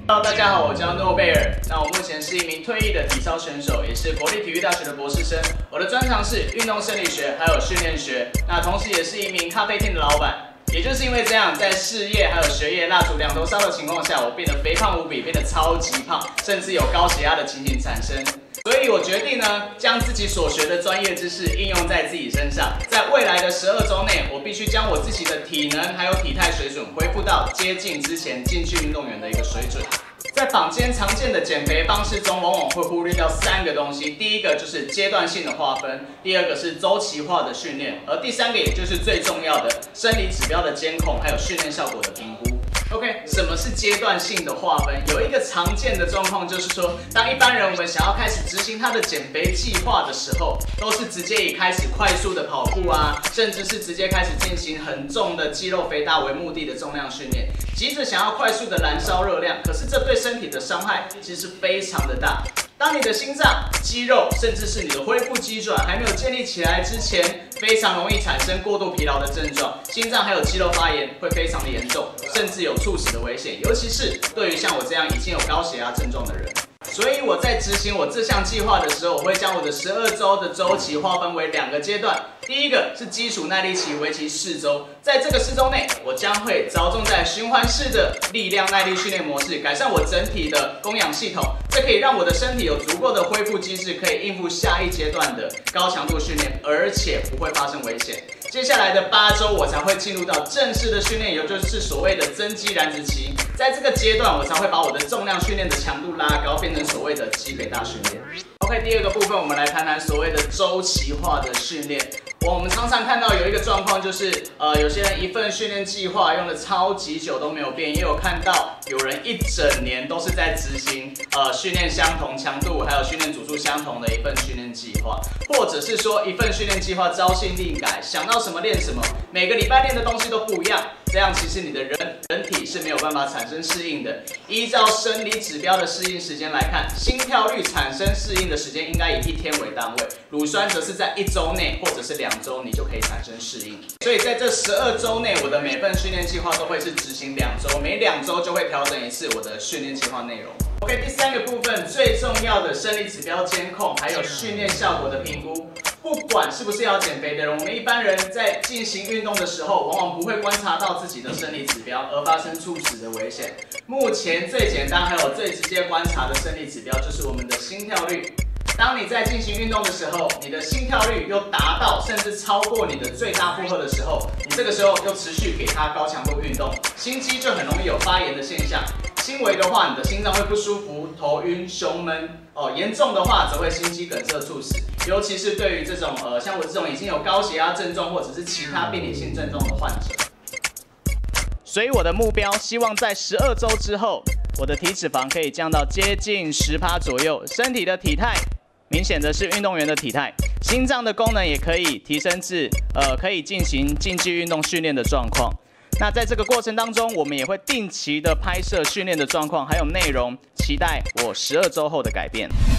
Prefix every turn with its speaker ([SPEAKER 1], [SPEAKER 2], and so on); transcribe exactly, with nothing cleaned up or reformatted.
[SPEAKER 1] Hello， 大家好，我叫诺贝尔。那我目前是一名退役的体操选手，也是国立体育大学的博士生。我的专长是运动生理学还有训练学。那同时也是一名咖啡店的老板。也就是因为这样，在事业还有学业蜡烛两头烧的情况下，我变得肥胖无比，变得超级胖，甚至有高血压的情形产生。所以我决定呢，将自己所学的专业知识应用在自己身上。在未来的十二周内，我必须将我自己的体能还有体态水准恢复到接近之前竞技运动员的一个水准。在坊间常见的减肥方式中，往往会忽略掉三个东西。第一个就是阶段性的划分，第二个是周期化的训练，而第三个也就是最重要的生理指标的监控，还有训练效果的评估。OK， 什么是阶段性的划分？有一个常见的状况就是说，当一般人我们想要开始执行他的减肥计划的时候，都是直接以开始快速的跑步啊，甚至是直接开始进行很重的肌肉肥大为目的的重量训练，急着想要快速的燃烧热量，可是这对身体的伤害其实非常的大。当你的心脏、肌肉，甚至是你的恢复机转还没有建立起来之前，非常容易产生过度疲劳的症状，心脏还有肌肉发炎会非常的严重，甚至有猝死的危险，尤其是对于像我这样已经有高血压症状的人。所以我在执行我这项计划的时候，我会将我的十二周的周期划分为两个阶段。第一个是基础耐力期，为期四周。在这个四周内，我将会着重在循环式的力量耐力训练模式，改善我整体的供氧系统。这可以让我的身体有足够的恢复机制，可以应付下一阶段的高强度训练，而且不会发生危险。接下来的八周，我才会进入到正式的训练，也就是所谓的增肌燃脂期。在这个阶段，我才会把我的重量训练的强度拉高，变成所谓的肌肥大训练。OK， 第二个部分，我们来谈谈所谓的周期化的训练。我们常常看到有一个状况，就是呃，有些人一份训练计划用的超级久都没有变，也有看到有人一整年都是在执行呃训练相同强度，还有训练组数相同的一份训练计划，或者是说一份训练计划朝夕令改，想到什么练什么，每个礼拜练的东西都不一样。这样其实你的人人体是没有办法产生适应的。依照生理指标的适应时间来看，心跳率产生适应的时间应该以一天为单位，乳酸则是在一周内或者是两周你就可以产生适应。所以在这十二周内，我的每份训练计划都会是执行两周，每两周就会调整一次我的训练计划内容。OK， 第三个部分最重要的生理指标监控，还有训练效果的评估。不管是不是要减肥的人，我们一般人在进行运动的时候，往往不会观察到自己的生理指标，而发生猝死的危险。目前最简单还有最直接观察的生理指标，就是我们的心跳率。当你在进行运动的时候，你的心跳率又达到甚至超过你的最大负荷的时候，你这个时候又持续给它高强度运动，心肌就很容易有发炎的现象。轻微的话，你的心脏会不舒服、头晕、胸闷；哦，严重的话则会心肌梗塞猝死。尤其是对于这种呃像我这种已经有高血压症状或者是其他病理性症状的患者。所以我的目标，希望在十二周之后，我的体脂肪可以降到接近 百分之十 左右，身体的体态明显的是运动员的体态，心脏的功能也可以提升至呃可以进行竞技运动训练的状况。那在这个过程当中，我们也会定期的拍摄训练的状况，还有内容，期待我十二周后的改变。